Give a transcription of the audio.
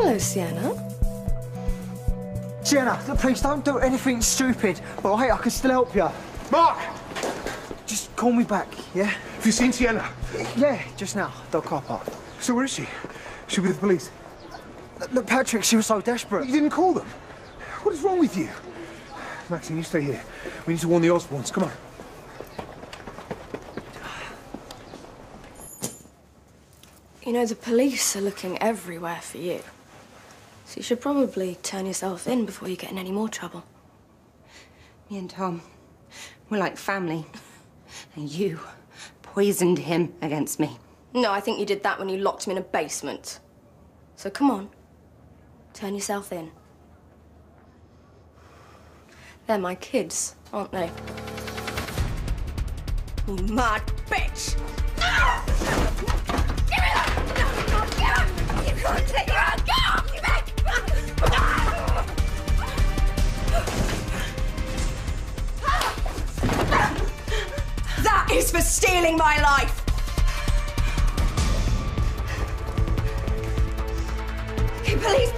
Hello, Sienna. Sienna, please don't do anything stupid, all right? I can still help you. Mark! Just call me back, yeah? Have you seen Sienna? Yeah, just now, the car park. So where is she? She with the police? Look, Patrick, she was so desperate. You didn't call them? What is wrong with you? Maxine, you stay here. We need to warn the Osborns. Come on. You know, the police are looking everywhere for you. So you should probably turn yourself in before you get in any more trouble. Me and Tom, we're like family. And you poisoned him against me. No, I think you did that when you locked him in a basement. So come on, turn yourself in. They're my kids, aren't they? You mad bitch! No! Give me that! No, give up! You can't take your own girl! Give it! That is for stealing my life! Okay, police,